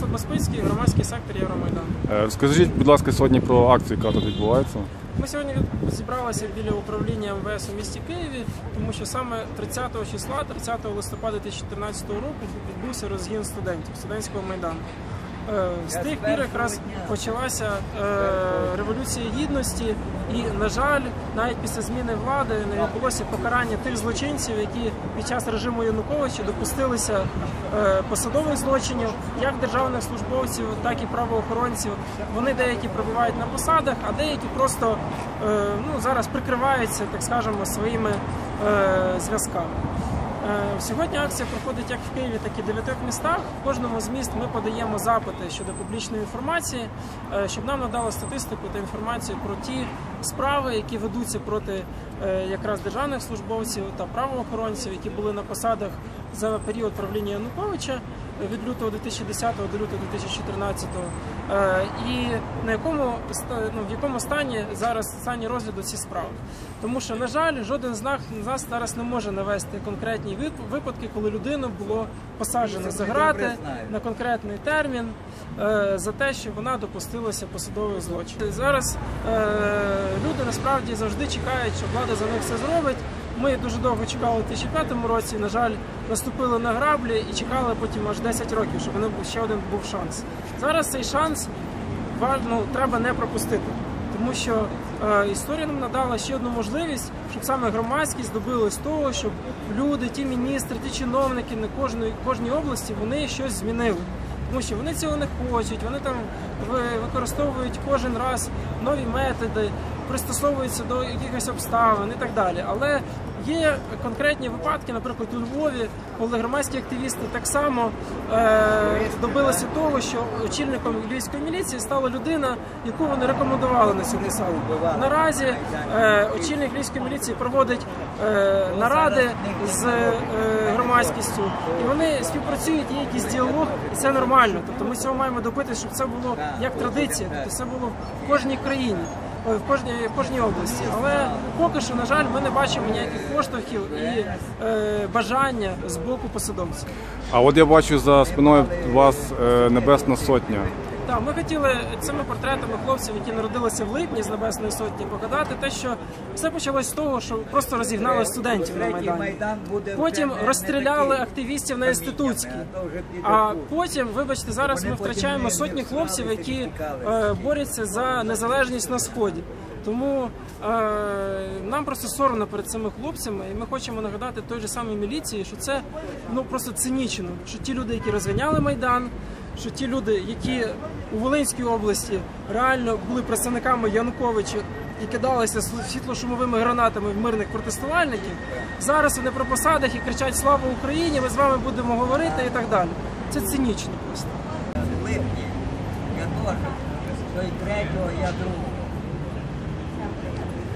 Баспицький, громадський сектор Євромайдан. Скажіть, будь ласка, сьогодні про акцію, яка тут відбувається. Ми сьогодні зібралися біля управління МВС у місті Києві, тому що саме 30 числа, 30 листопада 2014 року відбувся розгін студентів, студентського майдану. З тих пір якраз почалася Революція Гідності і, на жаль, навіть після зміни влади не відбулося покарання тих злочинців, які під час режиму Януковича допустилися посадових злочинів, як державних службовців, так і правоохоронців. Вони деякі перебувають на посадах, а деякі просто зараз прикриваються, так скажемо, своїми зв'язками. Сьогодні акція проходить як в Києві, так і в 9 містах. В кожному з міст ми подаємо запити щодо публічної інформації, щоб нам надали статистику та інформацію про ті справи, які ведуться проти якраз державних службовців та правоохоронців, які були на посадах за період правління Януковича від лютого 2010 до лютого 2014, і в якому стані зараз розгляду ці справи. Тому що, на жаль, жоден з нас зараз не може навести конкретні випадки, коли людину було посаджено за грати на конкретний термін за те, що вона допустилася посадових злочинів. Зараз люди насправді завжди чекають, що влада за них все зробить. Ми дуже довго чекали у 2005 році, на жаль, наступили на граблі і чекали потім аж 10 років, щоб ще один був шанс. Зараз цей шанс треба не пропустити, тому що історія нам надала ще одну можливість, щоб саме громадськість добилась того, щоб люди, ті міністри, ті чиновники на кожній області, вони щось змінили. Тому що вони цього не хочуть, вони там використовують кожен раз нові методи, пристосовуються до якихось обставин і так далі. Але є конкретні випадки, наприклад, у Львові, коли громадські активісти так само добилися того, що очільником львівської міліції стала людина, яку вони рекомендували на цю посаду. Наразі очільник львівської міліції проводить наради з громадськістю, і вони співпрацюють, є якийсь діалог, і це нормально. Тобто ми цього маємо добитися, щоб це було як традиція, тобто це було в кожній країні. В кожній області. Але поки що, на жаль, ми не бачимо ніяких поштовхів і бажання з боку посадовців. А от я бачу за спиною у вас Небесна Сотня. Так, ми хотіли цими портретами хлопців, які народилися в липні з Небесної Сотні, показати те, що все почалось з того, що просто розігнали студентів на Майдані. Потім розстріляли активістів на Інститутській. А потім, вибачте, зараз ми втрачаємо сотні хлопців, які борються за незалежність на Сході. Тому нам просто соромно перед цими хлопцями, і ми хочемо нагадати той же самій міліції, що це просто цинічно, що ті люди, які розганяли Майдан, що ті люди, які у Волинській області реально були представниками Януковича і кидалися світлошумовими гранатами в мирних протестувальників, зараз вони про посадах і кричать «Слава Україні!», ми з вами будемо говорити і так далі. Це цинічно просто. В липні я теж, той 3-го, я 2-го.